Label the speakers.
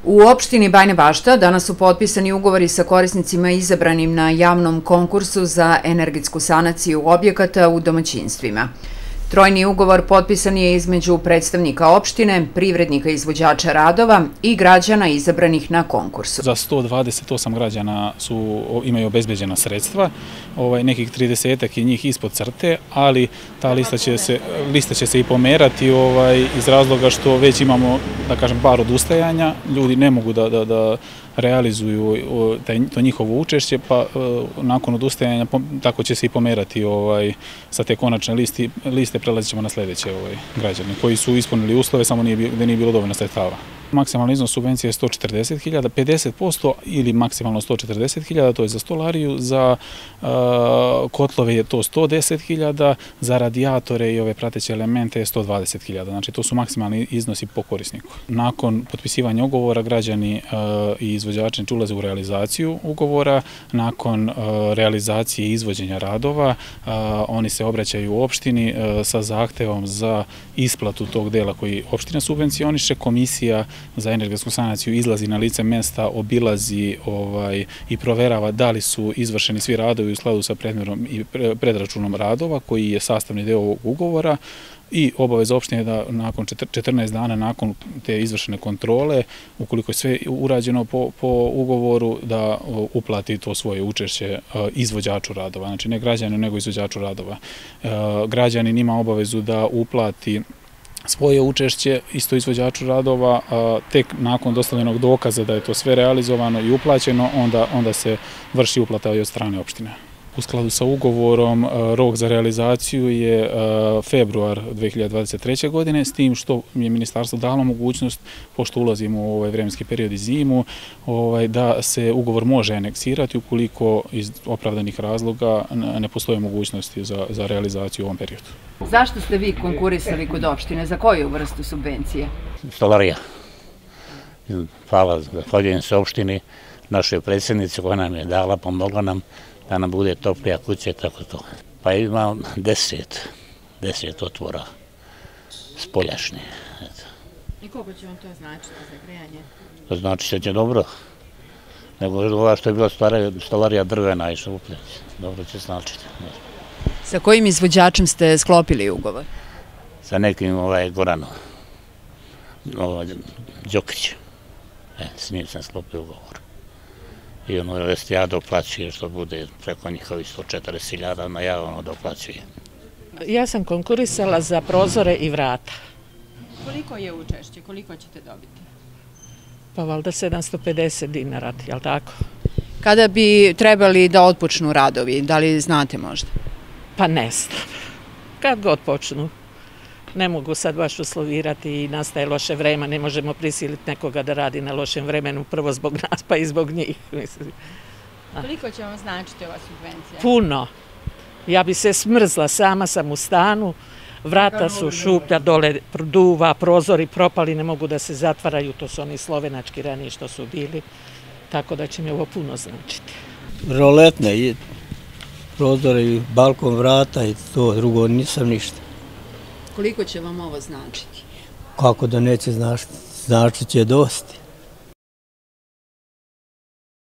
Speaker 1: U opštini Bajina Bašta danas su potpisani ugovori sa korisnicima izabranim na javnom konkursu za energetsku sanaciju objekata u domaćinstvima. Trojni ugovor potpisan je između predstavnika opštine, privrednika izvođača radova i građana izabranih na konkursu.
Speaker 2: Za 128 građana imaju obezbeđena sredstva, nekih 30-ak je njih ispod crte, ali ta lista će se i pomerati iz razloga što već imamo, da kažem, par odustajanja. Ljudi ne mogu da realizuju to njihovo učešće, pa nakon odustajanja tako će se i pomerati sa te konačne liste, prelazit ćemo na sljedeće građane koji su ispunili uslove, samo da nije bilo dovoljno sredstava. Maksimalni iznos subvencije je 140.000, 50% ili maksimalno 140.000, to je za stolariju, za kotlove je to 110.000, za radijatore i ove prateće elemente je 120.000, znači to su maksimalni iznosi po korisniku. Nakon potpisivanja ugovora građani i izvođači ulaze u realizaciju ugovora, nakon realizacije i izvođenja radova oni se obraćaju opštini sa zahtevom za isplatu tog dela koji opština subvencioniše. Komisija za energetsku sanaciju izlazi na lice mesta, obilazi i proverava da li su izvršeni svi radovi u skladu sa predmerom i predračunom radova koji je sastavni deo ovog ugovora, i obaveza opštine da nakon 14 dana nakon te izvršene kontrole, ukoliko je sve urađeno po ugovoru, da uplati to svoje učešće izvođaču radova, znači ne građaninu nego izvođaču radova. Građanin ima obavezu da uplati svoje učešće isto izvođaču radova, tek nakon dostavljenog dokaza da je to sve realizovano i uplaćeno, onda se vrši uplata i od strane opštine. U skladu sa ugovorom rok za realizaciju je februar 2023. godine, s tim što je ministarstvo dalo mogućnost, pošto ulazimo u ovaj vremenski period i zimu, da se ugovor može aneksirati ukoliko iz opravdanih razloga ne postoje mogućnosti za realizaciju u ovom periodu.
Speaker 1: Zašto ste vi konkurisali kod opštine? Za koju vrstu subvencije?
Speaker 3: Stolarija. Hvala, zahvaljujem se opštini, našoj predsjednici koja nam je dala, pomogla nam da nam bude toplija kuća i tako to. Pa imam 10 otvora spoljašnje.
Speaker 1: I koliko će vam to značiti za grejanje?
Speaker 3: To znači će dobro. Nego ova što je bila stolarija drvena i šupljać. Dobro će značiti.
Speaker 1: Sa kojim izvođačem ste sklopili ugovor?
Speaker 3: Sa nekim Goranom. Đokić. S njim sam sklopio ugovor. I ono ja doplaćujem što bude preko njihovi 140.000 najavno doplaćujem.
Speaker 4: Ja sam konkurisala za prozore i vrata.
Speaker 1: Koliko je učešće? Koliko ćete dobiti?
Speaker 4: Pa valjda 750 dinara, jel' tako?
Speaker 1: Kada bi trebali da otpočnu radovi, da li znate možda?
Speaker 4: Pa ne znam. Kad god počnu. Ne mogu sad baš uslovirati i nastaje loše vreme, ne možemo prisiliti nekoga da radi na lošem vremenu, prvo zbog nas pa i zbog njih.
Speaker 1: Koliko će vam značiti ova subvencija?
Speaker 4: Puno. Ja bi se smrzla, sama sam u stanu, vrata su šuplja, dole duva, prozori propali, ne mogu da se zatvaraju, to su oni slovenački ranije što su bili, tako da će mi ovo puno značiti.
Speaker 5: Roletne, prozori, balkon, vrata i to, drugo nisam ništa.
Speaker 1: Koliko će vam ovo značiti?
Speaker 5: Kako da neće značiti će dosti.